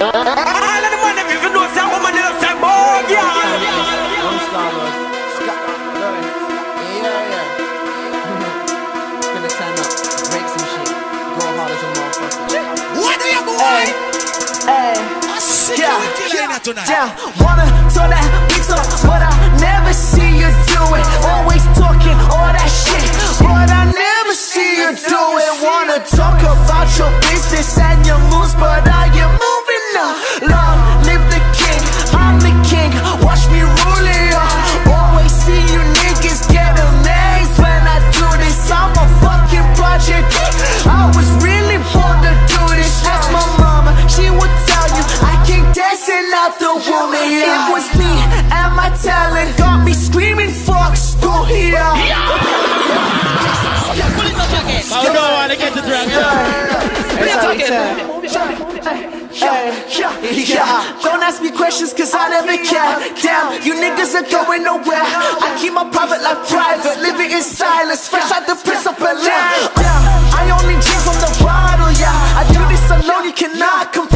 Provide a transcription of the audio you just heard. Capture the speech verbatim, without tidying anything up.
All of the money, if you know some woman, you say, boy, yeah. Hey, yeah, yeah, wanna throw that beats up, but I never see you do it. Always talking all that shit, but I never see you do it. Wanna talk about your business and your moves, but I am moving on. Long live the king, I'm the king, watch me rule it all. Always see you niggas get amazed when I do this. I'm a fucking project. I was really born to do this. Ask my mama, she would tell you I keep dancing out the womb. It was me and my talent got me screaming fuck still here. I don't want to get the drag. Don't ask me questions cause I never care. Damn, you niggas are going nowhere. I keep my private life private, living in silence, fresh out the Prince of Bel-Air. I only drink from the bottle, yeah. I do this alone, you cannot compare.